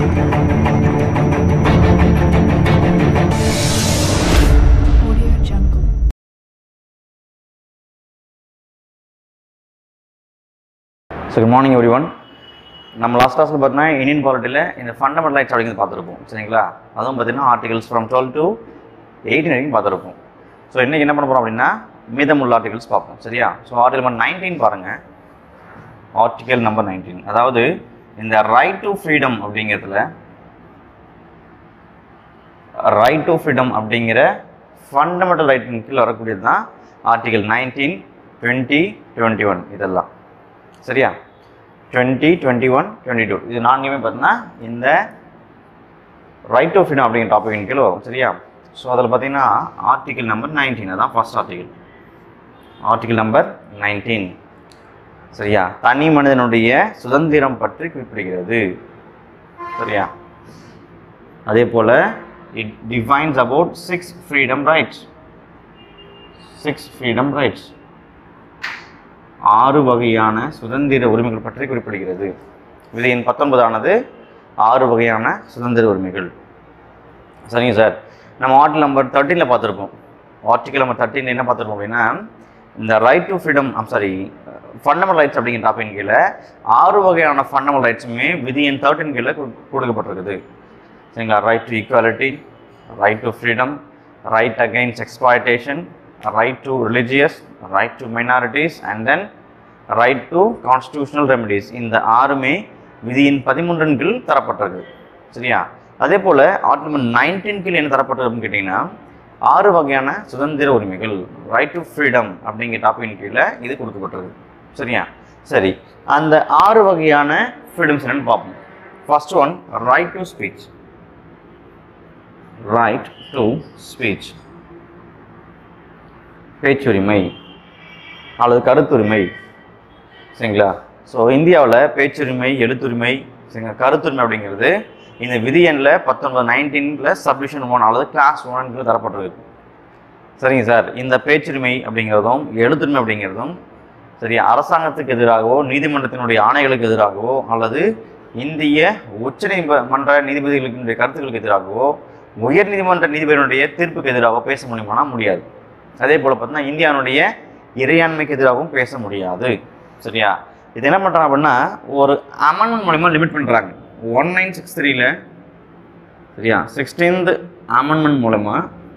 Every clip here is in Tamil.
So good morning everyone. நம்ம லாஸ்ட் கிளாஸ்ல பார்த்தா இந்தியன் பாலிட்டியில் இந்த ஃபண்டமெண்டல் ரைட்ஸ் அப்படிங்கிறது பார்த்துருப்போம் சரிங்களா. அதுவும் பார்த்தீங்கன்னா ஆர்டிகல்ஸ் ஃப்ரம் 12 to 18 வரைக்கும் பார்த்துருப்போம். ஸோ இன்றைக்கி என்ன பண்ண போகிறோம் அப்படின்னா மீதமுள்ள ஆர்டிகல்ஸ் பார்ப்போம் சரியா. ஸோ ஆர்டிகல் நம்பர் 19 பாருங்கள். ஆர்டிகல் நம்பர் 19 அதாவது இந்த ரைட் டு ஃப்ரீடம் அப்படிங்கிறதுல ரைட் டு ஃப்ரீடம் அப்படிங்கிற ஃபண்டமெண்டல் ரைட்டின் கீழே வரக்கூடியது தான் ஆர்டிகல் 19, 20, 21 இதெல்லாம் சரியா. 20, 21, 22 இது நான்குமே பார்த்தீங்கன்னா இந்த ரைட் டு ஃப்ரீடம் அப்படிங்கிற டாபிக் கீழே வரும் சரியா. ஸோ அதில் பார்த்தீங்கன்னா ஆர்டிகல் நம்பர் 19 அதான் ஃபர்ஸ்ட் ஆர்டிகல் நம்பர் 19 சரியா. தனி மனிதனுடைய சுதந்திரம் பற்றி குறிப்பிடுகிறது சரியா. அதே போல் it defines about 6 freedom rights 6 வகையான சுதந்திர உரிமைகள் பற்றி குறிப்பிடுகிறது. விதி எண் 19 ஆனது 6 வகையான சுதந்திர உரிமைகள் சரிங்க சார். நம்ம ஆர்டிகல் நம்பர் 13 பார்த்துருப்போம். ஆர்டிகல் நம்பர் 13 என்ன பார்த்துருப்போம் அப்படின்னா இந்த right to freedom fundamental rights அப்படிங்கிற டாபிக் கீழே 6 வகையான ஃபண்டமெண்டல் ரைட்ஸுமே விதி எண் 13 கீழே கொடுக்கப்பட்டிருக்குது சரிங்களா. Right to equality, right to freedom, right against exploitation, right to religious, right to minorities and then right to constitutional remedies. இந்த ஆறுமே விதியின் 13 கீழ் தரப்பட்டிருக்கு சரியா. அதே போல் ஆர்டிகல் 19 கீழ் என்ன தரப்பட்டிருக்குன்னு கேட்டிங்கன்னா 6 வகையான சுதந்திர உரிமைகள் ரைட் டு ஃப்ரீடம் அப்படிங்கிற டாபிக் கீழே இது கொடுக்கப்பட்டிருக்கு சரியா. சரி, அந்த 6 வகையான ஃப்ரீடம்ஸ் என்னன்னு பார்ப்போம். First one right to speech. Right to speech பேச்சுரிமை அல்லது கருத்துரிமை சரிங்களா. ஸோ இந்தியாவில் பேச்சுரிமை, எழுத்துரிமை சரிங்களா, கருத்துரிமை அப்படிங்கிறது இந்த விதி எண்ணில் 19 சப்டிவிஷன் 1 அல்லது கிளாஸ் 1 தரப்பட்டிருக்கு சரிங்க சார். இந்த பேச்சுரிமை அப்படிங்கிறதும் எழுத்துரிமை அப்படிங்கிறதும் சரி அரசாங்கத்துக்கு எதிராகவோ நீதிமன்றத்தினுடைய ஆணைகளுக்கு எதிராகவோ அல்லது இந்திய உச்ச நீதிமன்ற நீதிபதிகளுடைய கருத்துக்களுக்கு எதிராகவோ உயர் நீதிமன்ற நீதிபதியினுடைய தீர்ப்புக்கு எதிராகவோ பேச முடியுமானா முடியாது. அதே போல் பார்த்தீங்கன்னா இந்தியாவுடைய இறையாண்மைக்கு எதிராகவும் பேச முடியாது சரியா. இது என்ன பண்ணுறாங்க அப்படின்னா ஒரு அமெண்ட்மெண்ட் மூலமா லிமிட் பண்ணுறாங்க 1963 சரியா. 16th அமெண்ட்மெண்ட் மூலமா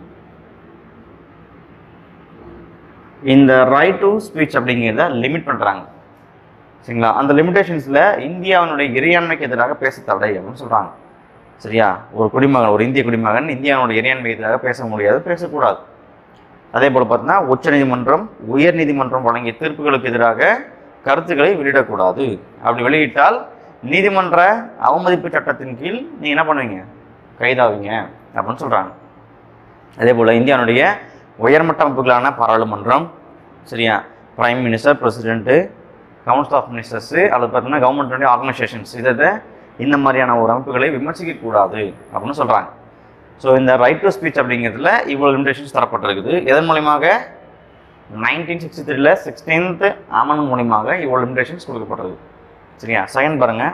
இந்த ரைட் டு ஸ்பீச் அப்படிங்கிறத லிமிட் பண்ணுறாங்க சரிங்களா. அந்த லிமிடேஷன்ஸில் இந்தியாவினுடைய இறையாண்மைக்கு எதிராக பேச தடை அப்படின்னு சொல்கிறாங்க சரியா. ஒரு குடிமகன், ஒரு இந்திய குடிமகன் இந்தியாவுடைய இறையாண்மைக்கு எதிராக பேச முடியாது, பேசக்கூடாது. அதே போல் பார்த்தீங்கன்னா உச்ச நீதிமன்றம், உயர் நீதிமன்றம் வழங்கிய தீர்ப்புகளுக்கு எதிராக கருத்துக்களை வெளியிடக்கூடாது. அப்படி வெளியிட்டால் நீதிமன்ற அவமதிப்பு சட்டத்தின் கீழ் நீங்கள் என்ன பண்ணுவீங்க, கைதாவீங்க அப்படின்னு சொல்கிறாங்க. அதே போல் இந்தியாவுடைய உயர்மட்ட அமைப்புகளான பாராளுமன்றம் சரியா, prime minister, president, council of ministers அல்லது பார்த்தீங்கன்னா கவர்மெண்ட்டுடைய ஆர்கனைசேஷன்ஸ் இதை இந்த மாதிரியான ஒரு அமைப்புகளை விமர்சிக்கக்கூடாது அப்படின்னு சொல்கிறாங்க. ஸோ இந்த ரைட் டு ஸ்பீச் அப்படிங்கிறதுல இவ்வளோ லிமிடேஷன்ஸ் தரப்பட்டிருக்குது. எதன் மூலியமாக 1963 16th அமெண்ட்மெண்ட் மூலியமாக இவ்வளோ லிமிடேஷன்ஸ் கொடுக்கப்பட்டிருக்கு சரியா. செகண்ட் பாருங்க,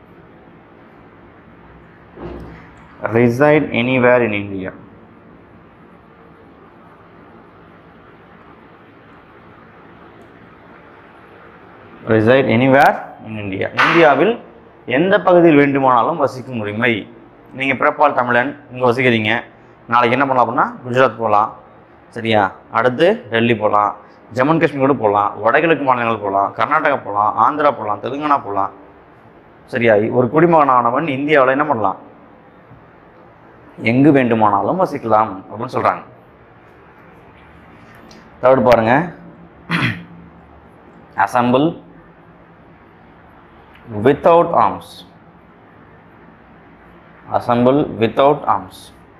reside anywhere in India. reside anywhere in India. இந்தியாவில் எந்த பகுதியில் வேண்டுமானாலும் வசிக்கும் உரிமை. நீங்கள் பிறப்பால் தமிழன் இங்கே வசிக்கிறீங்க, நாளைக்கு என்ன பண்ணலாம் அப்படின்னா குஜராத் போகலாம் சரியா, அடுத்து டெல்லி போகலாம், ஜம்மு காஷ்மீர் கூட போகலாம், வடகிழக்கு மாநிலங்கள் போகலாம், கர்நாடகா போகலாம், ஆந்திரா போகலாம், தெலுங்கானா போகலாம் சரியா. ஒரு குடிமகனானவன் இந்தியாவில் என்ன பண்ணலாம், எங்கு வேண்டுமானாலும் வசிக்கலாம் அப்படின்னு சொல்கிறாங்க. தேர்ட் பாருங்க, assemble without arms. assemble without arms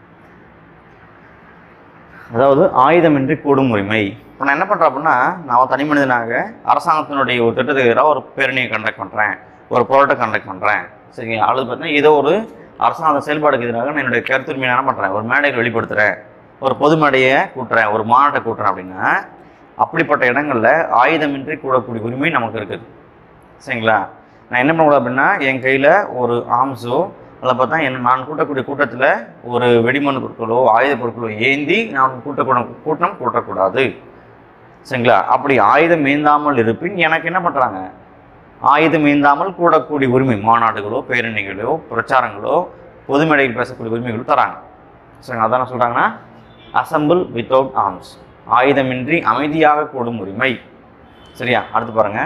அதாவது ஆயுதமின்றி கூடும் உரிமை. இப்போ நான் என்ன பண்ணுறேன் அப்படின்னா நான் தனி மனிதனாக அரசாங்கத்தினுடைய ஒரு திட்டத்துக்கு எதிராக ஒரு பேரணியை கண்டக்ட் பண்ணுறேன், ஒரு போராட்டம் கண்டக்ட் பண்ணுறேன் சரிங்களா. அல்லது பார்த்தீங்கன்னா ஏதோ ஒரு அரசாங்க செயல்பாடுக்கு எதிராக நான் என்னுடைய கருத்துரிமையை என்ன பண்ணுறேன், ஒரு மேடையை வெளிப்படுத்துகிறேன், ஒரு பொது மேடையை கூட்டுறேன், ஒரு மாநாட்டை கூட்டுறேன் அப்படின்னா அப்படிப்பட்ட இடங்களில் ஆயுதமின்றி கூடக்கூடிய உரிமை நமக்கு இருக்குது சரிங்களா. நான் என்ன பண்ணக்கூடாது அப்படின்னா என் கையில் ஒரு ஆர்ம்ஸோ அதில் பார்த்தா நான் கூட்டக்கூடிய கூட்டத்தில் ஒரு வெடிமருந்து பொருட்களோ ஆயுத பொருட்களோ ஏந்தி நான் கூட்டம் கூட்டக்கூடாது. சரிங்களா? அப்படி ஆயுதம் ஏந்தாமல் இருப்பின் எனக்கு என்ன பண்ணுறாங்க, ஆயுதம் ஏந்தாமல் கூடக்கூடிய உரிமை, மாநாடுகளோ பேரணிகளோ பிரச்சாரங்களோ பொது மேடையில் பேசக்கூடிய உரிமைகளோ தராங்க. சரிங்களா? அதான் சொல்கிறாங்கன்னா அசம்பிள் வித்தவுட் ஆர்ம்ஸ், ஆயுதமின்றி அமைதியாக கூடும் உரிமை. சரியா? அடுத்து பாருங்க,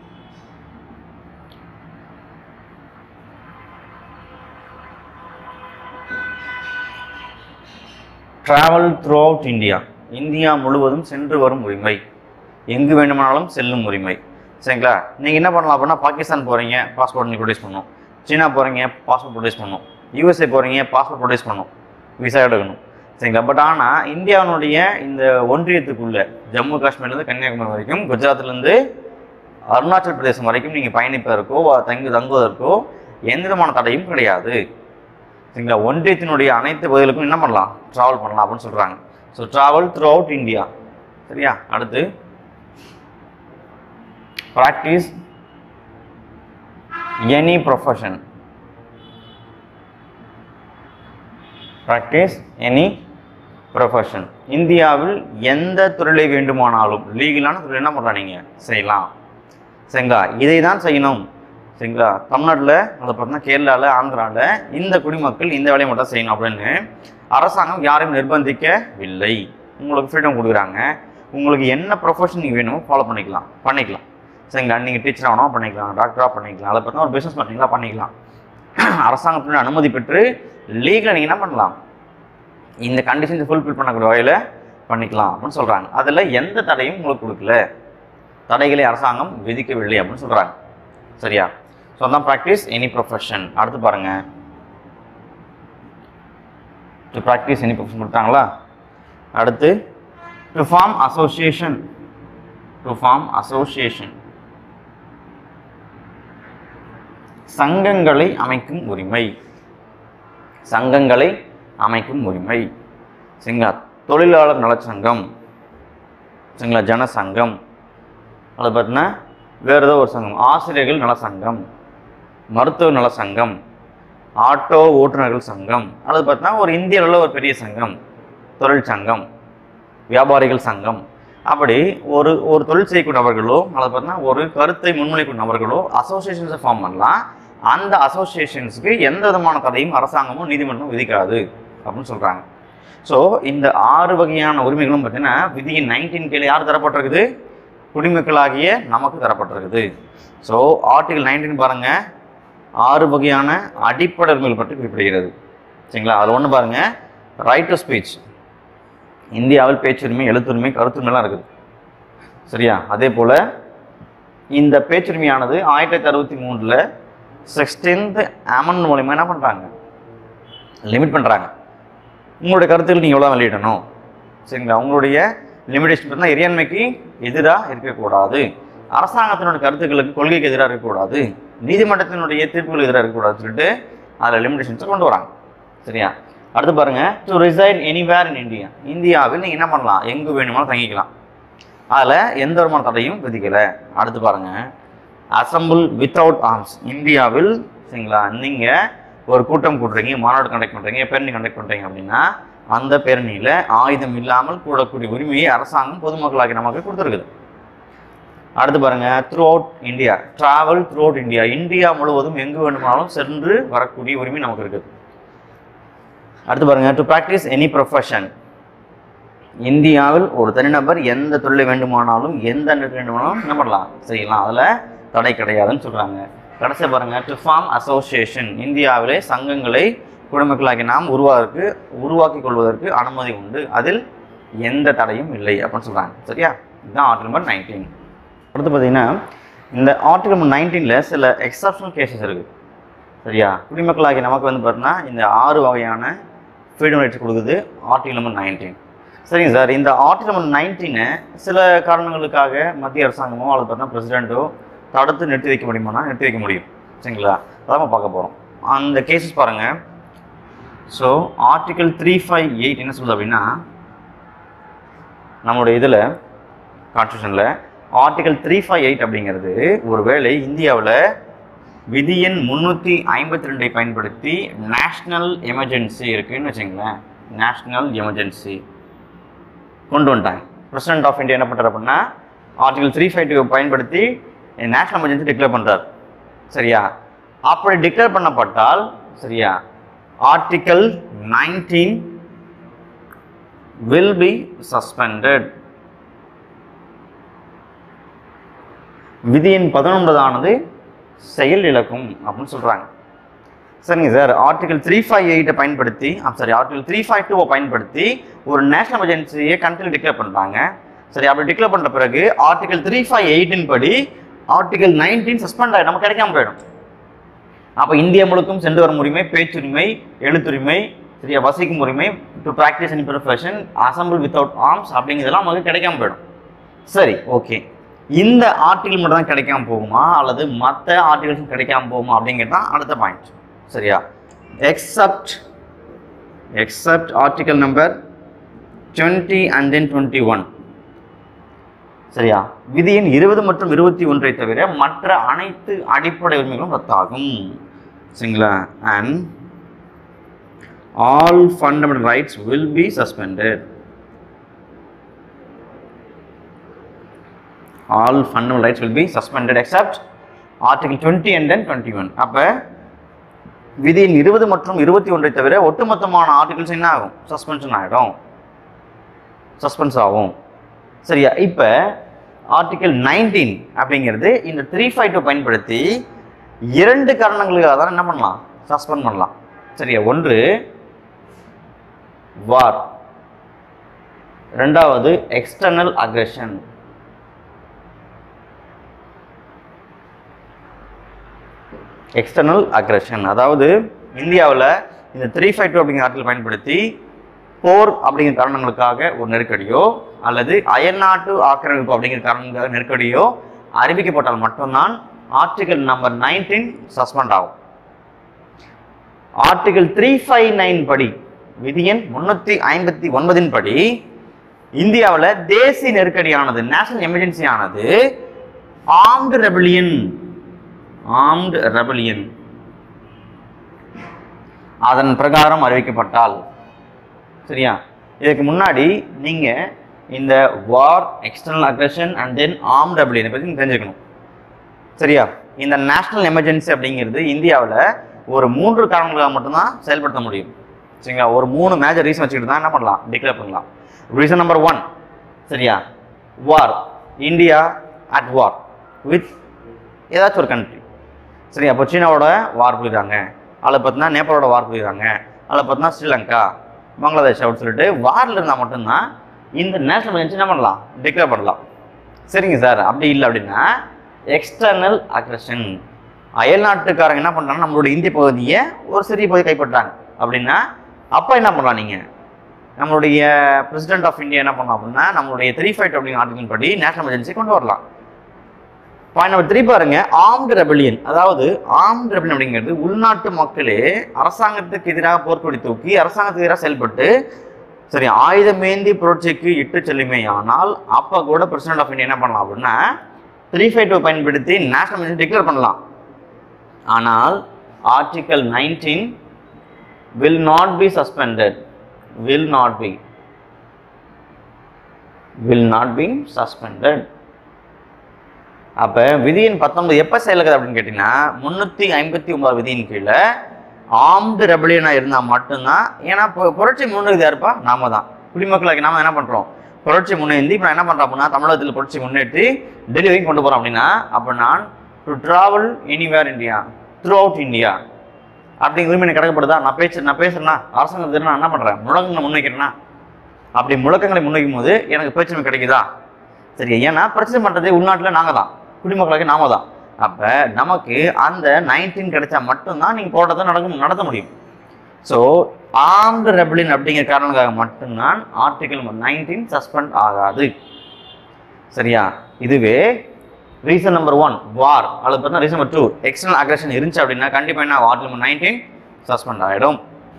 travel throughout India, India முழுவதும் சென்று வரும் உரிமை, எங்கு வேண்டுமானாலும் செல்லும் உரிமை. சரிங்களா? நீங்கள் என்ன பண்ணலாம் அப்படின்னா, பாகிஸ்தான் போகிறீங்க பாஸ்போர்ட் நீங்கள் ப்ரொடியூஸ் பண்ணணும், சீனா போகிறீங்க பாஸ்போர்ட் ப்ரொடியூஸ் பண்ணணும், யூஎஸ்ஏ போகிறீங்க பாஸ்போர்ட் ப்ரொடியூஸ் பண்ணணும், விசா எடுக்கணும். சரிங்களா? பட் ஆனால் இந்தியாவினுடைய இந்த ஒன்றியத்துக்குள்ளே ஜம்மு காஷ்மீர்லேருந்து கன்னியாகுமரி வரைக்கும், குஜராத்லேருந்து அருணாச்சல் பிரதேசம் வரைக்கும் நீங்கள் பயணிப்பதற்கோ தங்குவதற்கோ எந்த விதமான தடையும் கிடையாது. சரிங்களா? ஒன்றியத்தினுடைய அனைத்து பகுதிகளுக்கும் என்ன பண்ணலாம், ட்ராவல் பண்ணலாம் அப்படின்னு சொல்கிறாங்க. So travel throughout India. சரியா? அடுத்து practise any profession, practise any profession, இந்தியாவில் எந்த துறையை வேண்டுமானாலும் லீகலான துறை என்ன பண்ணுறா நீங்கள் செய்யலாம். சரிங்களா? இதை தான் செய்யணும். சரிங்களா? தமிழ்நாட்டில் அதை பார்த்தீங்கன்னா கேரளாவில் ஆந்திராவில் இந்த குடிமக்கள் இந்த வேலையை மட்டும் செய்யணும் அப்படின்னு அரசாங்கம் யாரையும் நிர்பந்திக்கவில்லை. உங்களுக்கு ஃப்ரீடம் கொடுக்குறாங்க. உங்களுக்கு என்ன ப்ரொஃபஷன் நீங்கள் வேணுமோ ஃபாலோ பண்ணிக்கலாம். சரிங்களா? நீங்கள் டீச்சராக வேணால் பண்ணிக்கலாம், டாக்டராக பண்ணிக்கலாம், அதை பார்த்தா ஒரு பிஸ்னஸ் பண்ணுறீங்களா பண்ணிக்கலாம். அரசாங்கத்தினுடைய அனுமதி பெற்று லீகலாக நீங்கள் என்ன பண்ணலாம், இந்த கண்டிஷன்ஸை ஃபுல்ஃபில் பண்ணக்கூடிய வகையில் பண்ணிக்கலாம் அப்படின்னு சொல்கிறாங்க. அதில் எந்த தடையும் உங்களுக்கு கொடுக்கல, தடைகளை அரசாங்கம் விதிக்கவில்லை அப்படின்னு சொல்கிறாங்க. சரியா? ஸோ அதான் ப்ராக்டிஸ் எனி ப்ரொஃபஷன். அடுத்து பாருங்கள், டு ப்ராக்டிஸ் எனி ப்ரொஃபஷன் கொடுத்தாங்களா. அடுத்து to form association, to form association, சங்கங்களை அமைக்கும் உரிமை, சங்கங்களை அமைக்கும் உரிமை. சரிங்களா? தொழிலாளர் நலச்சங்கம், சரிங்களா, ஜனசங்கம், அது பார்த்தீங்கன்னா வேறு ஏதோ ஒரு சங்கம், ஆசிரியர்கள் நல சங்கம், மருத்துவ நல சங்கம், ஆட்டோ ஓட்டுநர்கள் சங்கம், அது பார்த்தீங்கன்னா ஒரு இந்தியாவில் ஒரு பெரிய சங்கம், தொழிற்சங்கம், வியாபாரிகள் சங்கம். அப்படி ஒரு ஒரு தொழில் செய்யக்கூடிய நபர்களோ அதை பார்த்தீங்கன்னா ஒரு கருத்தை முன்மொழிக்கூடிய நபர்களோ அசோசியேஷன்ஸை ஃபார்ம் பண்ணலாம். அந்த அசோசியேஷன்ஸுக்கு எந்த விதமான தடையும் அரசாங்கமும் நீதிமன்றமும் விதிக்காது அப்படின்னு சொல்கிறாங்க. ஸோ இந்த 6 வகையான உரிமைகளும் பார்த்தீங்கன்னா விதியின் 19 கீழே யார் தரப்பட்டிருக்குது, குடிமக்களாகிய நமக்கு தரப்பட்டிருக்குது. ஸோ ஆர்டிகல் 19 பாருங்கள், 6 வகையான அடிப்படை உரிமைகள் பற்றி குறிப்பிடுகிறது. சரிங்களா? அதில் ஒன்று பாருங்கள், ரைட் டு ஸ்பீச், இந்தியாவில் பேச்சுரிமை, எழுத்துரிமை, கருத்துரிமைலாம் இருக்குது. சரியா? அதே போல் இந்த பேச்சுரிமையானது 1963 16th அமெண்ட்மென்ட் மூலமாக என்ன பண்ணுறாங்க, லிமிட் பண்ணுறாங்க. உங்களுடைய கருத்துக்கள் நீங்கள் எவ்வளோ வெளியிடணும். சரிங்களா? உங்களுடைய லிமிடேஷன் பார்த்தீங்கன்னா இறையாண்மைக்கு எதிராக இருக்கக்கூடாது, அரசாங்கத்தினுடைய கருத்துக்களுக்கு கொள்கைக்கு எதிராக இருக்கக்கூடாது, நீதிமன்றத்தினுடைய தீர்ப்புகளுக்கு எதிராக இருக்கக்கூடாதுன்னு சொல்லிட்டு அதில் லிமிடேஷன்ஸை கொண்டு வராங்க. சரியா? அடுத்து பாருங்கள், to reside anywhere in India, இந்தியாவில் நீங்கள் என்ன பண்ணலாம், எங்கே வேணுமாலும் தங்கிக்கலாம், அதில் எந்த விதமான தடையும் விதிக்கலை. அடுத்து பாருங்கள், அசம்பிள் வித்தவுட் ஆர்ம்ஸ், இந்தியாவில் சரிங்களா நீங்கள் ஒரு கூட்டம் கூட்டுறீங்க, மாநாடு கண்டக்ட் பண்ணுறீங்க, பேரணி கண்டக்ட் பண்ணுறீங்க அப்படின்னா அந்த பேரணியில் ஆயுதம் இல்லாமல் கூடக்கூடிய உரிமையை அரசாங்கம் பொதுமக்களாகி நமக்கு கொடுத்துருக்குது. அடுத்து பாருங்கள், throughout India, travel throughout India, India முழுவதும் எங்கு வேண்டுமானாலும் சென்று வரக்கூடிய உரிமை நமக்கு இருக்குது. அடுத்து பாருங்கள், டு ப்ராக்டிஸ் எனி ப்ரொஃபஷன், இந்தியாவில் ஒரு தனிநபர் எந்த தொழிலை வேண்டுமானாலும் எந்த நேரத்தில் வேண்டுமானாலும் என்ன பண்ணலாம், செய்யலாம், அதில் தடை கிடையாதுன்னு சொல்கிறாங்க. கடைசி பாருங்கள், டு ஃபார்ம் அசோசியேஷன், இந்தியாவிலே சங்கங்களை குடிமக்களாகி நாம் உருவாக்கி கொள்வதற்கு அனுமதி உண்டு, அதில் எந்த தடையும் இல்லை அப்படின்னு சொல்கிறாங்க. சரியா? இதுதான் ஆர்டிகல் நம்பர் 19. அடுத்து பார்த்தீங்கன்னா இந்த ஆர்டிகல் நம்பர் 19 சில எக்ஸப்ஷனல் கேசஸ் இருக்குது. சரியா? குடிமக்களாகி நமக்கு வந்து பார்த்தீங்கன்னா இந்த 6 வகையான ஃப்ரீடம் ரைட்ஸ் கொடுக்குது ஆர்டிகல் நம்பர் 19. சரிங்க சார், இந்த ஆர்டிகல் நம்பர் 19 சில காரணங்களுக்காக மத்திய அரசாங்கமோ அல்லது பார்த்தீங்கன்னா பிரசிடெண்ட்டோ தடுத்து நிறுத்தி வைக்க முடியுமானா நிறுத்தி வைக்க முடியும். சரிங்களா? அதான் நம்ம பார்க்க போகிறோம். அந்த கேசஸ் பாருங்கள். ஸோ ஆர்டிகல் 358 என்ன சொல்லுது அப்படின்னா, நம்மளுடைய இதில் கான்ஸ்டியூஷனில் ஆர்டிகல் 358 அப்படிங்கிறது ஒருவேளை இந்தியாவில் விதி எண் 352 பயன்படுத்தி நேஷ்னல் எமர்ஜென்சி இருக்குன்னு வச்சுங்களேன். நேஷ்னல் எமர்ஜென்சி கொண்டு வந்துட்டாங்க. பிரசிடென்ட் ஆஃப் இந்தியா என்ன பண்ணுறாரு அப்படின்னா ஆர்டிகல் 352 பயன்படுத்தி நேஷ்னல் எமர்ஜென்சி டிக்ளேர் பண்ணுறாரு. சரியா? அப்படி டிக்ளேர் பண்ணப்பட்டால் சரியா ஆர்டிகல் 19 will be suspended. விதி எண் 19 ஆனது செயல் இழக்கும் அப்படின்னு சொல்றாங்க. சரிங்க சார், ஆர்டிகல் 358 பயன்படுத்தி ஆர்டிகல் 352 பயன்படுத்தி ஒரு நேஷனல் எமர்ஜென்சியை கண்ட்ரியில் டிக்ளேர் பண்ணுறாங்க. சரி, அப்படி டிக்ளேர் பண்ண பிறகு ஆர்டிகல் 358 படி ஆர்டிகல் 19 சஸ்பெண்ட் ஆகி நமக்கு கிடைக்காம போயிடும். அப்போ இந்தியா முழுக்கும் சென்று வரும் உரிமை, பேச்சுரிமை, எழுத்துரிமை, சரியா, வசிக்கும் உரிமை, to practise in profession, assemble without arms அப்படிங்கிறதெல்லாம் நமக்கு கிடைக்காம போயிடும். சரி, ஓகே, இந்த ஆர்டிகல் மட்டும் தான் கிடைக்காம போகுமா அல்லது மற்ற ஆர்டிகல்ஸும் கிடைக்காம போகுமா அப்படிங்கிறது தான் அடுத்த பாயிண்ட். சரியா? Except article number 20 and then 21. சரியா? விதி எண் 20 மற்றும் 21 தவிர மற்ற அனைத்து அடிப்படை உரிமைகளும் ரத்தாகும். சரிங்களா? and all fundamental rights will be suspended. All fundamental rights will be suspended except article 20 and then 21. அப்ப விதி 20 மற்றும் 21 தவிர ஒட்டுமொத்தமான ஆர்டிகல்ஸ் என்ன ஆகும்? சஸ்பென்ஷன் ஆகிடும், சஸ்பென்ஸ் ஆகும். சரியா? இப்போ ஆர்டிகல் 19 அப்படிங்கிறது இந்த 352 பயன்படுத்தி 2 காரணங்களுக்காக தான் என்ன பண்ணலாம்? சஸ்பெண்ட் பண்ணலாம். சரியா? ஒன்று வார், ரெண்டாவது எக்ஸ்டர்னல் அக்ரெஷன். எக்ஸ்டர்னல் அக்ரெஷன் அதாவது இந்தியாவில் இந்த 352 அப்படிங்கிற ஆர்டிகல் பயன்படுத்தி போர் அப்படிங்கிற காரணங்களுக்காக ஒரு நெருக்கடியோ அல்லது அயல்நாட்டு ஆக்கிரமிப்பு அப்படிங்கிற காரணங்களுக்காக நெருக்கடியோ அறிவிக்கப்பட்டால் மட்டும்தான் ஆர்டிகல் நம்பர் 19 சஸ்பெண்ட் ஆகும். ஆர்டிகல் 359 படி, விதி எண் 359 படி இந்தியாவில் தேசிய நெருக்கடியானது, நேஷனல் எமர்ஜென்சி ஆனது ஆர்ம்டு ரெபலியன் அதன் பிரகாரம் அறிவிக்கப்பட்டால், சரியா? இதுக்கு முன்னாடி நீங்க இந்த war, external aggression and then armed ரெபலியனை பற்றி தெரிஞ்சுக்கணும். சரியா? இந்த நேஷனல் எமர்ஜென்சி அப்படிங்கிறது இந்தியாவில் ஒரு 3 காரணங்களாக மட்டும்தான் செயல்படுத்த முடியும். சரிங்களா? ஒரு 3 மேஜர் ரீசன் வச்சுக்கிட்டு தான் என்ன பண்ணலாம்? டிக்ளேர் பண்ணலாம். ரீசன் நம்பர் 1, சரியா, war, India at war with ஏதாச்சும் ஒரு கண்ட்ரி. சரி, அப்போ சீனாவோட வார் புரியுறாங்க, அதில் பார்த்தீங்கன்னா நேபாளோட வார் புரியுறாங்க, அதில் பார்த்தீங்கன்னா ஸ்ரீலங்கா, பங்களாதேஷ் அப்படின்னு சொல்லிட்டு வாரில் இருந்தால் மட்டும்தான் இந்த நேஷனல் எமர்ஜென்சி என்ன பண்ணலாம்? டிக்ளேர் பண்ணலாம். சரிங்க சார், அப்படி இல்லை அப்படின்னா எக்ஸ்டர்னல் அக்ரெஷன், அயல்நாட்டுக்காரங்க என்ன பண்ணுறாங்கன்னா நம்மளோட இந்திய பகுதியை ஒரு சிறிய பகுதியை கைப்பற்றாங்க அப்படின்னா அப்போ என்ன பண்ணலாம்? நீங்கள் நம்மளுடைய பிரசிடென்ட் ஆஃப் இந்தியா என்ன பண்ணலாம் அப்படின்னா நம்மளுடைய 352 அப்படிங்கிற ஆர்டிகல் படி நேஷனல் எமர்ஜென்சி கொண்டு வரலாம். பாயிண்ட் நம்பர் 3 பாருங்க, ஆர்ம்டு ரெபலியன். அதாவது ஆர்ம்டு ரெபலியன் அப்படிங்கிறது உள்நாட்டு மக்களே அரசாங்கத்துக்கு எதிராக போர்க்கொடி தூக்கி அரசாங்கத்துக்கு எதிராக செயல்பட்டு சரி ஆயுதமேந்தி புரட்சிக்கு இட்டு செல்லுமே. ஆனால் அப்போ கூட பிரசிடென்ட் ஆஃப் இந்தியா என்ன பண்ணலாம் அப்படின்னா 352 பயன்படுத்தி நேஷனல் எமர்ஜென்சி டிக்ளேர் பண்ணலாம். ஆனால் article 19 will not be suspended, will not be suspended. அப்ப விதி எண் 19 எப்ப செயல்படுது அப்படின்னு கேட்டீங்கன்னா 359 விதியின் கீழே ஆர்ம்டு ரெபலியனா இருந்தா மட்டும்தான். ஏன்னா புரட்சி முன்னேறி யாருப்பா? நாம தான், குடிமக்களாக நாம என்ன பண்றோம்? புரட்சி முன்னேந்தி இப்போ என்ன பண்றோம் அப்படின்னா தமிழகத்தில் புரட்சி முன்னேற்றி டெல்லி வரைக்கும் கொண்டு போறோம் அப்படின்னா அப்ப நான் to travel anywhere India, throughout India அப்படிங்கிற உரிமை எனக்கு கிடைக்கப்படுதா? நான் பேசுறேன்னா அரசாங்கத்துக்கு நான் என்ன பண்றேன்? முழக்கங்களை முன்வைக்கிறேன்னா அப்படி முழக்கங்களை முன்வைக்கும் போது எனக்கு பேச்சுரிமை கிடைக்குதா? சரி, ஏன்னா பிரச்சனை பண்றதே உள்நாட்டில் நாங்க தான், குடிமக்களாக நாம தான். அப்ப நமக்கு அந்த 19 கிடைச்சா மட்டும்தான் நீங்க போராட்டத்தை நடத்த முடியும். ஸோ ஆர்ம்டு ரெபலியன் அப்படிங்கிற காரணங்களுக்காக மட்டும்தான் ஆர்டிகல் 19 சஸ்பெண்ட் ஆகாது. சரியா? இதுவே ரீசன் நம்பர் 1 வார், அது பார்த்தா ரீசன் நம்பர் 2 எக்ஸ்டர்னல் அக்ரெஷன் இருந்துச்சு அப்படின்னா கண்டிப்பா என்ன ஆர்டிகல் 19 சஸ்பெண்ட் ஆகிடும்.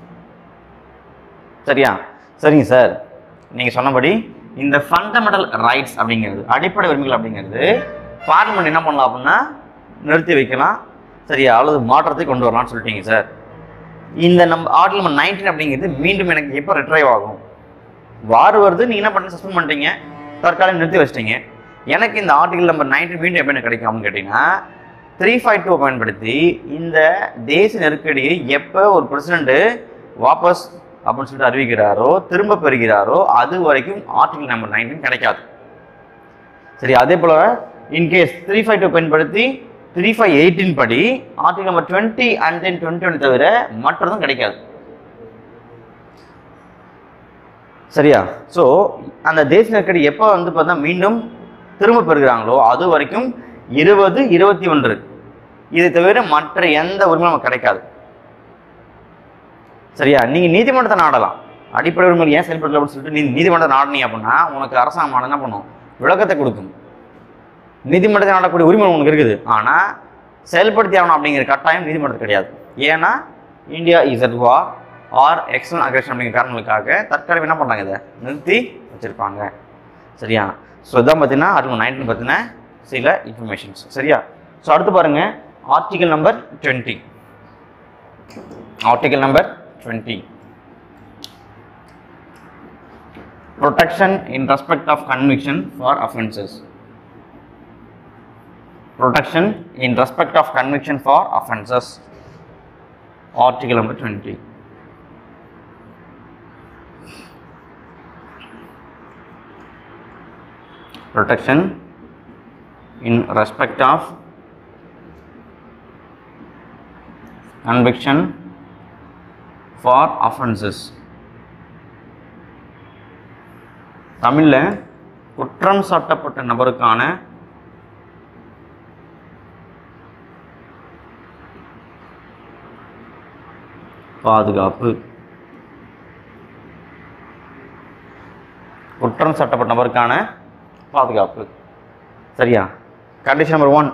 சரியா? சரிங்க சார், நீங்க சொன்னபடி இந்த ஃபண்டமெண்டல் ரைட்ஸ் அப்படிங்கிறது, அடிப்படை உரிமைகள் அப்படிங்கிறது பார்லிமெண்ட் என்ன பண்ணலாம் அப்படின்னா நிறுத்தி வைக்கலாம். சரியா, அல்லது மாற்றத்தை கொண்டு வரலாம்னு சொல்லிட்டீங்க சார். இந்த நம்ம ஆர்டிகல் நம்பர் 19 அப்படிங்கிறது மீண்டும் எனக்கு எப்போ ரிட்ரைவ் ஆகும்? வார் வருது, நீங்கள் என்ன பண்ணி சஸ்பெண்ட் பண்ணிட்டீங்க, தற்காலிகம் நிறுத்தி வச்சிட்டீங்க. எனக்கு இந்த ஆர்டிகல் நம்பர் 19 மீண்டும் எப்போ எனக்கு கிடைக்கும் அப்படின்னு கேட்டிங்கன்னா 352 பயன்படுத்தி இந்த தேச நெருக்கடியை எப்போ ஒரு பிரசிடென்ட் வாபஸ் அப்படின்னு சொல்லிட்டு அறிவிக்கிறாரோ, திரும்ப பெறுகிறாரோ, அது வரைக்கும் ஆர்டிகல் நம்பர் 19 கிடைக்காது. சரி, அதே போல் இன்கேஸ் 352 பயன்படுத்தி 3518 படி ஆர்டிகல் நம்பர் 20 அண்ட் தென் 21 தவிர மற்றதும் கிடைக்காது. சரியா? ஸோ அந்த தேச நெருக்கடி எப்போ வந்து பார்த்தா மீண்டும் திரும்ப பெறுகிறாங்களோ அது வரைக்கும் 20, 21 இருக்கு. இதை தவிர மற்ற எந்த உரிமையும் நமக்கு கிடைக்காது. சரியா? நீங்கள் நீதிமன்றத்தை நாடலாம். அடிப்படை உரிமை ஏன் செயல்படல அப்படின்னு சொல்லிட்டு நீ நீதிமன்றத்தை நாடினீங்க அப்படின்னா உனக்கு அரசாங்கம் என்ன பண்ணும், விளக்கத்தை கொடுக்கும். நீதிமன்றத்தை நாடக்கூடிய உரிமை உனக்கு இருக்குது, ஆனால் செயல்படுத்தி ஆகணும் அப்படிங்கிற கட்டாயம் நீதிமன்றத்து கிடையாது. ஏன்னா India is at war or external aggression அப்படிங்கிற காரணங்களுக்காக தற்காலிகம் என்ன பண்ணுறாங்க, இதை நிறுத்தி வச்சுருப்பாங்க. சரியா? ஸோ இதான் பார்த்தீங்கன்னா ஆர்டிகல் 19 பற்றின சில இன்ஃபர்மேஷன்ஸ். சரியா? ஸோ அடுத்து பாருங்கள் article number 20. Article number 20 protection in respect of conviction for offences. Protection in respect of conviction for offences. Article number 20. Protection in respect of conviction for offences. தமிழில் குற்றம் சாட்டப்பட்ட நபருக்கான பாதுகாப்பு. குற்றம் சாட்டப்பட்ட நபருக்கான பாதுகாப்பு. சரியா? Condition number 1,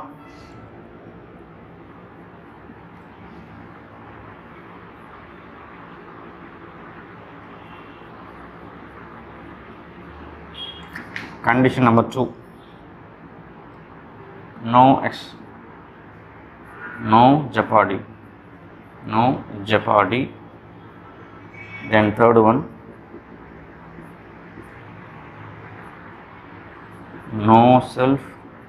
condition number 2, no jeopardy. No jeopardy. Then third one, no self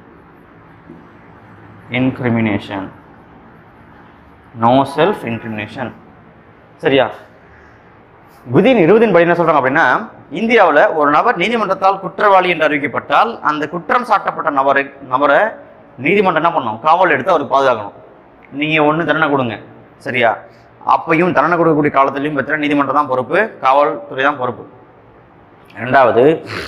incrimination. No self incrimination. சரியா? விதியின் 20 படி என்ன சொல்றாங்க அப்படின்னா, இந்தியாவில் ஒரு நபர் நீதிமன்றத்தால் குற்றவாளி என்று அறிவிக்கப்பட்டால் அந்த குற்றம் சாட்டப்பட்ட நபரை நீதிமன்றம் என்ன பண்ணணும், காவல் எடுத்து அவருக்கு பாதுகாக்கணும். நீங்கள் ஒன்று தண்டனை கொடுங்க. சரியா? அப்பையும் தண்டனை கொடுக்கக்கூடிய காலத்திலையும் பார்த்தீங்கன்னா நீதிமன்றம் தான் பொறுப்பு, காவல்துறை தான் பொறுப்பு. ரெண்டாவது,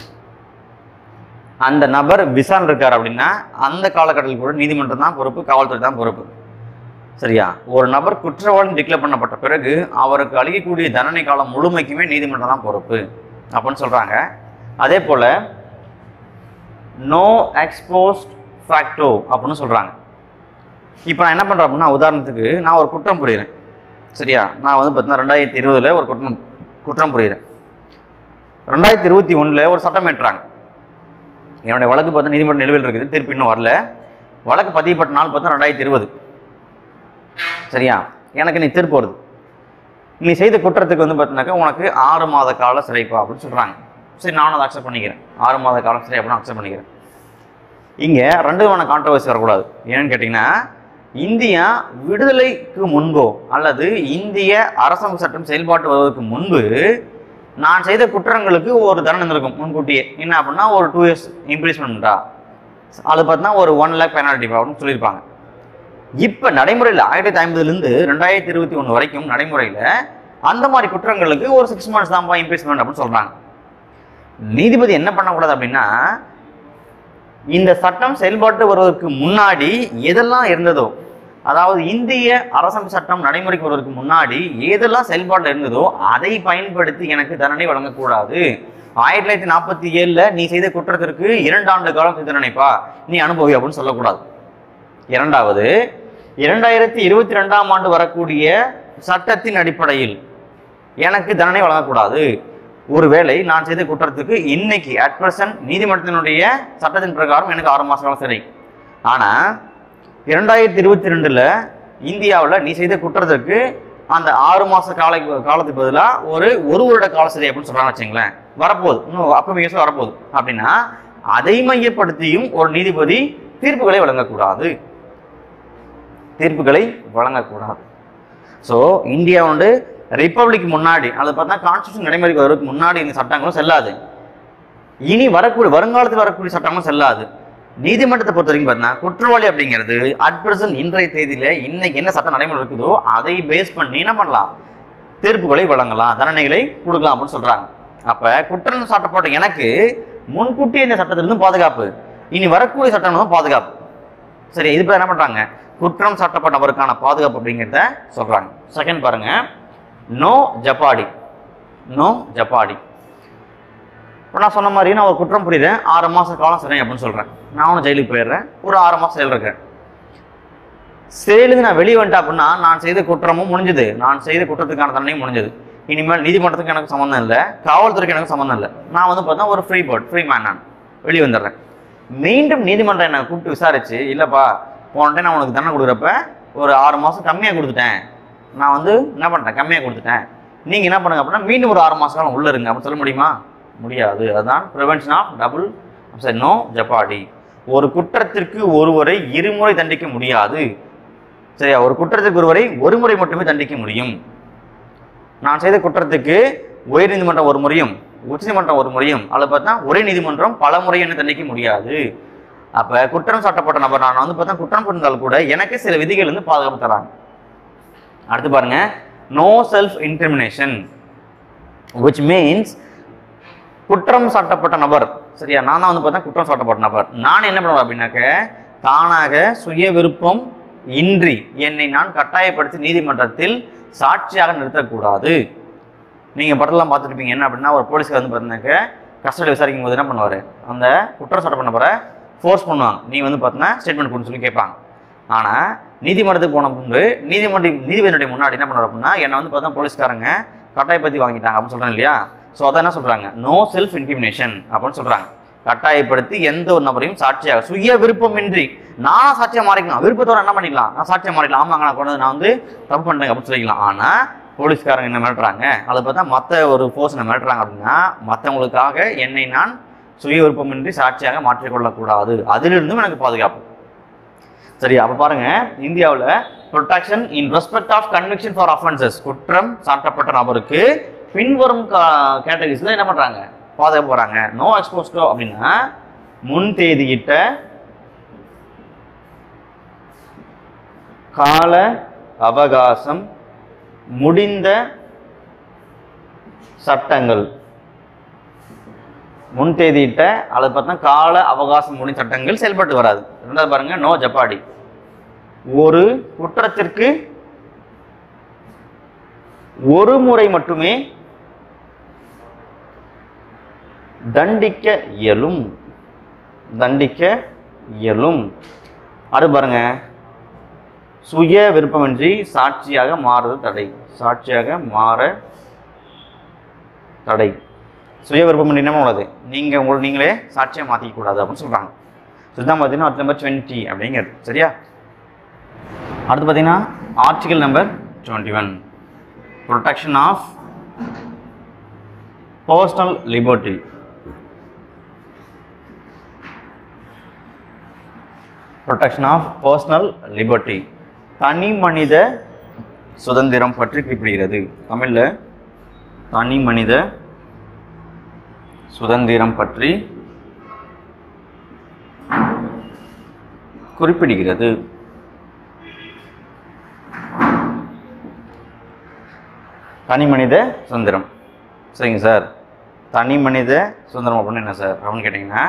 அந்த நபர் விசாரணை இருக்கார் அப்படின்னா அந்த காலகட்டத்தில் கூட நீதிமன்றம் தான் பொறுப்பு, காவல்துறை தான் பொறுப்பு. சரியா? ஒரு நபர் குற்றவாளி டிக்ளேர் பண்ணப்பட்ட பிறகு அவருக்கு அளிக்கக்கூடிய தண்டனை காலம் முழுமைக்குமே நீதிமன்றம் தான் பொறுப்பு அப்படின்னு சொல்கிறாங்க. அதே போல் நோ எக்ஸ்போஸ்ட் ஃபேக்டோ அப்படின்னு சொல்கிறாங்க. இப்போ நான் என்ன பண்ணுறேன் அப்படின்னா, உதாரணத்துக்கு நான் ஒரு குற்றம் புரிகிறேன். சரியா? நான் வந்து பார்த்தீங்கன்னா 2020 ஒரு குற்றம் புரிகிறேன். 2021 ஒரு சட்டம் ஏற்றாங்க. என்னுடைய வழக்கு பார்த்தா நீதிமன்ற நிலுவையில் இருக்குது, தீர்ப்பு இன்னும் வரல. வழக்கு பதியப்பட்ட நாள் பார்த்தா 2020. சரியா? எனக்கு நீ தீர்ப்பு வருது, நீ செய்த குற்றத்துக்கு வந்து பார்த்தீங்கன்னாக்கா உனக்கு 6 மாத கால சிறைப்பா அப்படின்னு சொல்கிறாங்க. சரி, நானும் அதை அக்செப்ட் பண்ணிக்கிறேன். 6 மாத காலம் சிறை அப்படின்னு அக்செப்ட் பண்ணிக்கிறேன். இங்கே 2 விதமான கான்ட்ரவர்சி வரக்கூடாது. ஏன்னு கேட்டிங்கன்னா, இந்தியா விடுதலைக்கு முன்போ அல்லது இந்திய அரசமைப்பு சட்டம் செயல்பாட்டு வருவதற்கு முன்பு நான் செய்த குற்றங்களுக்கு ஒரு தண்டனை இருக்கும் முன்கூட்டியே. என்ன அப்படின்னா, ஒரு 2 years இம்ப்ரீஸ்மெண்ட்டா, அது பார்த்தீங்கன்னா ஒரு 1 lakh பெனால்ட்டி அப்படின்னு சொல்லியிருப்பாங்க. இப்போ நடைமுறையில் 1950லேருந்து 2021 வரைக்கும் நடைமுறையில் அந்த மாதிரி குற்றங்களுக்கு ஒரு 6 months தான்ப்பா இம்ப்ரீஸ்மெண்ட் அப்படின்னு சொல்கிறாங்க. நீதிபதி என்ன பண்ணக்கூடாது அப்படின்னா, இந்த சட்டம் செயல்பாட்டு வருவதற்கு முன்னாடி எதெல்லாம் இருந்ததோ, அதாவது இந்திய அரசமைப்பு சட்டம் நடைமுறைக்கு வருவதற்கு முன்னாடி எதெல்லாம் செயல்பாட்டில் இருந்ததோ அதை பயன்படுத்தி எனக்கு தண்டனை வழங்கக்கூடாது. 1947 நீ செய்த குற்றத்திற்கு 2 ஆண்டு காலம் தண்டனைப்பா, நீ அனுபவி அப்படின்னு சொல்லக்கூடாது. இரண்டாவது, 2022 ஆண்டு வரக்கூடிய சட்டத்தின் அடிப்படையில் எனக்கு தண்டனை வழங்கக்கூடாது. ஒருவேளை நான் செய்த குற்றத்துக்கு இன்னைக்கு அட் பிரசன்ட் நீதிமன்றத்தினுடைய சட்டத்தின் பிரகாரம் எனக்கு 6 மாத காலம் சிறை. ஆனால் 2022 இந்தியாவில் நீ செய்த குற்றத்திற்கு அந்த 6 மாச காலத்துக்கு பதிலாக ஒரு வருட கால சிறை அப்படின்னு சொல்றாங்க வச்சுங்களேன், வரப்போகுது, இன்னும் அப்போ வரப்போகுது அப்படின்னா அதை மையப்படுத்தியும் ஒரு நீதிபதி தீர்ப்புகளை வழங்கக்கூடாது. ஸோ இந்தியா ரிப்பப்ளிக் முன்னாடி அது பார்த்தா கான்ஸ்டியூஷன் நடைமுறைக்கு வருவதற்கு முன்னாடி இந்த சட்டங்களும் செல்லாது, இனி வருங்காலத்தில் வரக்கூடிய சட்டங்களும் செல்லாது. நீதிமன்றத்தை பொறுத்த வரைக்கும் பார்த்தீங்கன்னா குற்றவாளி அப்படிங்கிறது அட் பிரசன்ட் இன்றைய தேதியில இன்னைக்கு என்ன சட்டம் நடைமுறை இருக்குதோ அதை பேஸ் பண்ணி என்ன பண்ணலாம், தீர்ப்புகளை வழங்கலாம், தண்டனைகளை கொடுக்கலாம் அப்படின்னு சொல்றாங்க. அப்ப குற்றம் சாட்டப்பட்ட எனக்கு முன்கூட்டியே இந்த சட்டத்திலிருந்து பாதுகாப்பு, இனி வரக்கூடிய சட்டங்களும் பாதுகாப்பு. சரி, இது என்ன பண்றாங்க, குற்றம் சாட்டப்பட்டவருக்கான பாதுகாப்பு அப்படிங்கிறத சொல்றாங்க. செகண்ட் பாருங்க, நோ ஜப்பாடி. இப்போ நான் சொன்ன மாதிரி நான் ஒரு குற்றம் புரியுறேன், 6 மாச காலம் சிறை அப்படின்னு சொல்றேன், நான் ஒன்று ஜெயிலுக்கு போயிடுறேன், ஒரு 6 மாசம் சிறையில் இருக்கேன். சிறையிலிருந்து நான் வெளியே வந்துட்டேன் அப்படின்னா நான் செய்த குற்றமும் முடிஞ்சது, நான் செய்த குற்றத்துக்கான தண்டனையும் முடிஞ்சது. இனிமேல் நீதிமன்றத்துக்கு எனக்கு சம்மந்தம் இல்லை, காவல்துறைக்கு எனக்கு சம்மந்தம் இல்லை, நான் பார்த்தா ஒரு ஃப்ரீ மேன், நான் வெளியே வந்துடுறேன். மீண்டும் நீதிமன்றம் என்னை கூப்பிட்டு விசாரிச்சு, இல்லைப்பா போன டைம் நான் உனக்கு தண்டனை கொடுக்குறப்ப ஒரு 6 மாதம் கம்மியாக கொடுத்துட்டேன், நான் என்ன பண்ணிட்டேன், கம்மியாக கொடுத்துட்டேன், நீங்கள் என்ன பண்ணுங்க அப்படின்னா மீண்டும் ஒரு 6 மாத காலம் உள்ள இருங்க அப்படின்னு சொல்ல முடியுமா? முடியாது. அதுதான் prevention of double no jeopardy. ஒரு குற்றத்திற்கு ஒருவரை இருமுறை தண்டிக்க முடியாது. சரியா, ஒரு குற்றத்திற்கு ஒரு முறை மட்டுமே தண்டிக்க முடியும். நான் செய்த குற்றத்துக்கு உயர் நீதிமன்றம் ஒரு முறையும் உச்ச நீதிமன்றம் ஒரு முறையும் அதில் பார்த்தா ஒரே நீதிமன்றம் பல முறை என்ன தண்டிக்க முடியாது. அப்ப குற்றம் சாட்டப்பட்ட நபர் நான் பார்த்தா குற்றம் புரிந்தால் கூட எனக்கு சில விதிகள் பாதுகாப்பு தராங்க. அடுத்து பாருங்க, no self incrimination, which means குற்றம் சாட்டப்பட்ட நபர், சரியா, நான் தான் பார்த்தா குற்றம் சாட்டப்பட்ட நபர், நான் என்ன பண்ணுவேன் அப்படின்னாக்க தானாக சுய விருப்பம் இன்றி என்னை நான் கட்டாயப்படுத்தி நீதிமன்றத்தில் சாட்சியாக நிறுத்தக்கூடாது. நீங்க படத்தெல்லாம் பார்த்துருப்பீங்க, என்ன அப்படின்னா ஒரு போலீஸ்கார் பார்த்தீங்கன்னாக்க கஸ்டடி விசாரிக்கும் போது என்ன பண்ணுவார், அந்த குற்றம் சாட்டப்பட்ட நபரை ஃபோர்ஸ் பண்ணுவாங்க, நீ பார்த்தீங்கன்னா ஸ்டேட்மெண்ட் கொடுன்னு சொல்லி கேட்பாங்க. ஆனால் நீதிமன்றத்துக்கு போன முன்பு நீதிபதியினுடைய முன்னாடி என்ன பண்ணுவார் அப்படின்னா என்னை பார்த்தா போலீஸ்காரங்க கட்டாயப்படுத்தி வாங்கிட்டாங்க அப்படின்னு சொல்கிறேன் இல்லையா. ஸோ அதை என்ன சொல்கிறாங்க, நோ செல்ஃப் இன்கிரிமினேஷன் அப்படின்னு சொல்கிறாங்க. கட்டாயப்படுத்தி எந்த ஒரு நபரையும் சாட்சியாக சுய விருப்பமின்றி நானா சாட்சியாக மாறிக்கலாம், விருப்பத்தோட என்ன பண்ணிக்கலாம், நான் சாட்சியாக மாறிக்கலாம், ஆமாங்க நான் கொண்டு நான் தப்பு பண்ணுறேன் அப்படின்னு சொல்லிக்கலாம். ஆனால் போலீஸ்காரங்க என்ன மிரட்டுறாங்க, அதை பார்த்தா மற்ற ஒரு ஃபோர்ஸ் என்ன மிரட்டுறாங்க அப்படின்னா மற்றவங்களுக்காக என்னை நான் சுய விருப்பமின்றி சாட்சியாக மாற்றிக்கொள்ளக்கூடாது, அதிலிருந்தும் எனக்கு பாதுகாப்பு. சரி, அப்போ பாருங்க, இந்தியாவில் protection in respect of conviction for offences, குற்றம் சாட்டப்பட்ட நபருக்கு பின்வரும் கேட்டகரிஸ்ல என்ன பண்றாங்க, பாதுகாப்பு போறாங்க. நோ எக்ஸ்போஸ்டோ அப்படின்னா முன் தேதியிட்ட கால அவகாசம் முடிந்த சட்டங்கள், முன் தேதியிட்ட அல்லது பார்த்தா கால அவகாசம் முடிந்த சட்டங்கள் செயல்பட்டு வராது. ரெண்டாவது பாருங்க, நோ ஜப்பாடி, ஒரு குற்றத்திற்கு ஒரு முறை மட்டுமே தண்டிக்க இயலும். அது பாருங்க, சுய விருப்பமின்றி சாட்சியாக மாறுதல் தடை, தடை. சுய விருப்பம் என்ன உள்ளது, நீங்களே சாட்சியாக மாற்றிக்க கூடாது அப்படின்னு சொல்றாங்க. இதுதான் பார்த்தீங்கன்னா ஆர்டிகல் நம்பர் 20 அப்படிங்கிறது. சரியா, அடுத்து பார்த்தீங்கன்னா article number 21, protection of personal liberty. Protection of personal liberty, தனி மனித சுதந்திரம் பற்றி குறிப்பிடுகிறது. தமிழில் தனி மனித சுதந்திரம் பற்றி குறிப்பிடுகிறது. தனி மனித சுதந்திரம். சரிங்க சார், தனி மனித சுதந்திரம் அப்படின்னு என்ன சார் அப்படின்னு கேட்டிங்கன்னா,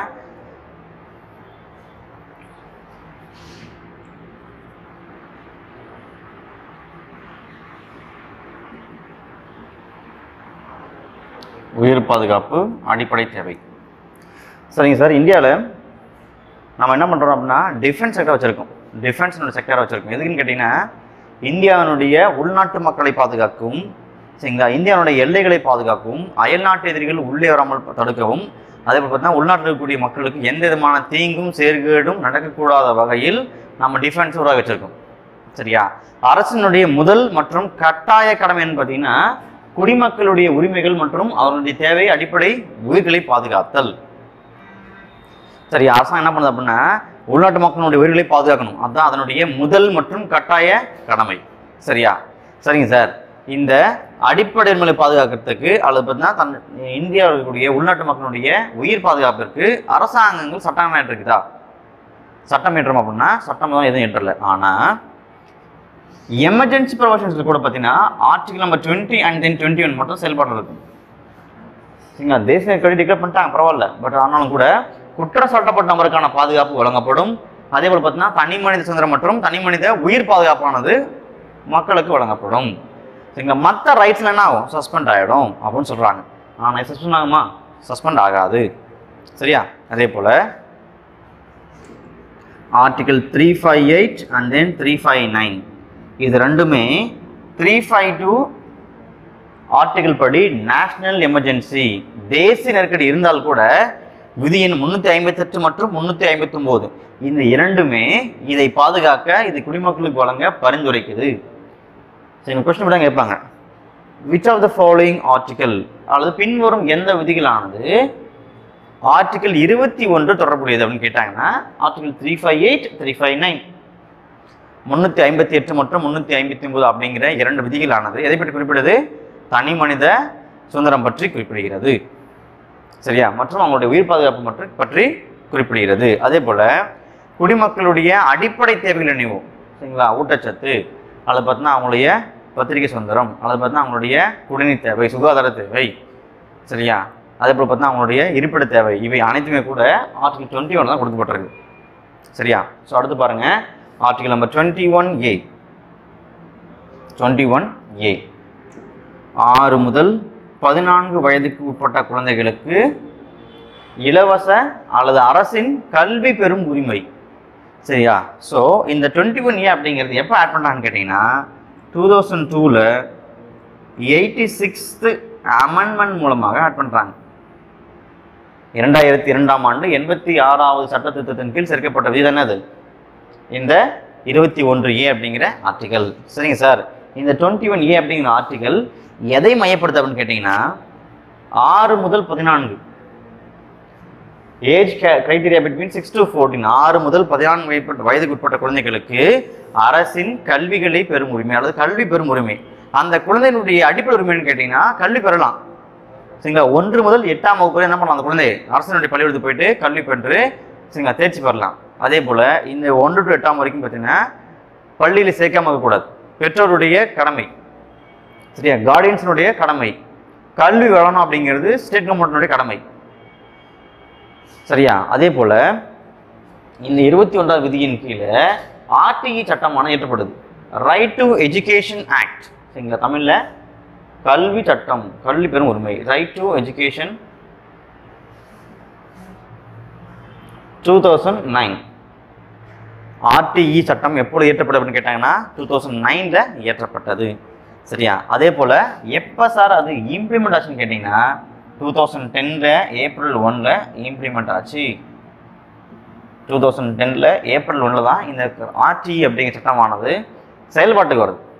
உயிர் பாதுகாப்பு அடிப்படை தேவை. சரிங்க சார், இந்தியாவில் நம்ம என்ன பண்ணுறோம் அப்படின்னா டிஃபென்ஸ் செக்டர் வச்சுருக்கோம், டிஃபென்ஸ்னோட செக்டரை வச்சுருக்கோம். எதுக்குன்னு கேட்டிங்கன்னா, இந்தியாவினுடைய உள்நாட்டு மக்களை பாதுகாக்கவும், சரிங்களா, இந்தியாவுடைய எல்லைகளை பாதுகாக்கவும், அயல்நாட்டு எதிரிகள் உள்ளே வராமல் தடுக்கவும், அதே போல் பார்த்தீங்கன்னா உள்நாட்டில் இருக்கக்கூடிய மக்களுக்கு எந்த விதமான தீங்கும் சேர்கேடும் நடக்கக்கூடாத வகையில் நம்ம டிஃபென்ஸ் உருவாக வச்சுருக்கோம். சரியா? அரசினுடைய முதல் மற்றும் கட்டாய கடமை என்ன பார்த்தீங்கன்னா குடிமக்களுடைய உரிமைகள் மற்றும் அவர்களுடைய தேவை அடிப்படை உயிர்களை பாதுகாத்தல். சரி, அரசாங்கம் என்ன பண்ணுது அப்படின்னா உள்நாட்டு மக்களுடைய உயிர்களை பாதுகாக்கணும். அதுதான் அதனுடைய முதல் மற்றும் கட்டாய கடமை. சரியா? சரிங்க சார். இந்த அடிப்படை உரிமைகளை பாதுகாக்கிறதுக்கு அல்லது பார்த்தீங்கன்னா இந்தியாவில் இருக்கக்கூடிய உள்நாட்டு மக்களுடைய உயிர் பாதுகாப்பிற்கு அரசாங்கங்கள் சட்டம் ஏற்றிருக்குதா? சட்டம் ஏற்றம் அப்படின்னா சட்டம் தான் எதுவும் ஏற்றல. ஆனால் எமர்ஜென்சி ப்ரொவிஷன்ஸ்ல கூட பார்த்தீங்கன்னா ஆர்டிகல் நம்பர் 20 and then 21 மட்டும் செயல்பாடு இருக்கும். சரிங்களா? தேசிய கொடி டிக்ளேர் பண்ணிட்டாங்க, பரவாயில்ல. பட் ஆனாலும் கூட குற்றம் சாட்டப்பட்ட நபருக்கான பாதுகாப்பு வழங்கப்படும். அதே போல் பார்த்தீங்கன்னா தனி மனித சுதந்திரம் மற்றும் தனி மனித உயிர் பாதுகாப்பானது மக்களுக்கு வழங்கப்படும். சரிங்களா? மற்ற ரைட்ஸ்ல என்ன ஆகும்? சஸ்பெண்ட் ஆகிடும் அப்படின்னு சொல்கிறாங்க. ஆனால் சஸ்பெண்ட் ஆகுமா? சஸ்பெண்ட் ஆகாது. சரியா? அதே போல் ஆர்டிகல் 358 and then 359 இது ரெண்டுமே 352 ஆர்டிகல் படி நேஷனல் எமர்ஜென்சி தேசிய நெருக்கடி இருந்தால் கூட விதி எண் 358 மற்றும் 359 இந்த இரண்டுமே இதை பாதுகாக்க இது குடிமக்களுக்கு வழங்க பரிந்துரைக்குது. சரி, கொஸ்டின் மட்டும் கேட்பாங்க. Which of the following article அல்லது பின்வரும் எந்த விதிகளானது ஆர்டிகல் 21 தொடர்புடையது அப்படின்னு கேட்டாங்கன்னா ஆர்டிகல் 358 359 358 மற்றும் 359 அப்படிங்கிற இரண்டு விதிகளானது எதை பற்றி குறிப்பிடுது? தனி மனித சுதந்திரம் பற்றி குறிப்பிடுகிறது. சரியா? மற்றும் அவங்களுடைய உயிர் பாதுகாப்பு பற்றி குறிப்பிடுகிறது. அதே போல குடிமக்களுடைய அடிப்படை தேவைகள் நினைவு. சரிங்களா? ஊட்டச்சத்து அல்லது பார்த்தீங்கன்னா அவங்களுடைய பத்திரிகை சுதந்திரம் அல்லது பார்த்தீங்கன்னா அவங்களுடைய குடிநீர் தேவை, சுகாதார தேவை. சரியா? அதே போல் பார்த்தீங்கன்னா அவங்களுடைய இருப்பிட தேவை, இவை அனைத்துமே கூட ஆர்டிகல் 21 தான் கொடுக்கப்பட்டிருக்கு. சரியா? ஸோ அடுத்து பாருங்க ஆர்டிகல் நம்பர் 21A 21A 6 முதல் 14 வயதுக்கு உட்பட்ட குழந்தைகளுக்கு இலவச அல்லது அரசின் கல்வி பெறும் உரிமை. சரியா? ஸோ இந்த 21A அப்படிங்கிறது எப்போ ஆட் பண்ணான்னு கேட்டிங்கன்னா 2002ல் 86th அமெண்ட்மெண்ட் மூலமாக ஆட் பண்ணுறாங்க. 2002ஆம் ஆண்டு 86வது சட்ட திருத்தத்தின் கீழ் சேர்க்கப்பட்ட விதி என்னது? இந்த 21A அப்படிங்கிற ஆர்டிகல். சரிங்க சார். இந்த 21A அப்படிங்கிற ஆர்டிகல் எதை மையப்படுத்த அப்படின்னு கேட்டிங்கன்னா 6 முதல் 14 ஏஜ் கிரைட்டீரியா பிட்வீன் 6 to 14 6 முதல் 14 வயதுக்கு உட்பட்ட குழந்தைகளுக்கு அரசின் கல்விகளை பெறும் உரிமை அல்லது கல்வி பெறும் உரிமை. அந்த குழந்தையினுடைய அடிப்படை உரிமைன்னு கேட்டிங்கன்னா கல்வி பெறலாம். சரிங்களா? 1 முதல் 8ஆம் வகுப்பு என்ன பண்ணலாம்? அந்த குழந்தை அரசனுடைய பள்ளிக்கூடத்துக்கு போயிட்டு கல்வி பெற்று சரிங்களா தேர்ச்சி பெறலாம். அதே போல் இந்த 1 to 8ஆம் வரைக்கும் பார்த்தீங்கன்னா பள்ளியில் சேர்க்காம இருக்கக்கூடாது. பெற்றோருடைய கடமை. சரியா? கார்டியன்ஸினுடைய கடமை. கல்வி வளரணும் அப்படிங்கிறது ஸ்டேட் கவர்மெண்ட்டினுடைய கடமை. சரியா? அதே போல் இந்த 21வது விதியின் கீழே ஆர்டிஇ சட்டமான ஏற்றப்படுது. Right to education act. சரிங்களா? தமிழில் கல்வி சட்டம், கல்வி பெறும் உரிமை. ரைட் டு எஜுகேஷன் 2009 ஆர்டிஇ சட்டம் எப்போது ஏற்றப்பட்டது அப்படின்னு கேட்டாங்கன்னா 2009ல் ஏற்றப்பட்டது. சரியா? அதே போல் எப்போ சார் அது இம்ப்ளிமெண்ட் ஆச்சுன்னு கேட்டிங்கன்னா 2010ல் ஏப்ரல் 1ல் இம்ப்ளிமெண்ட் ஆச்சு. 2010ல் ஏப்ரல் 1ல் தான் இந்த ஆர்டிஇ அப்படிங்கிற சட்டமானது செயல்பாட்டுக்கு வருது.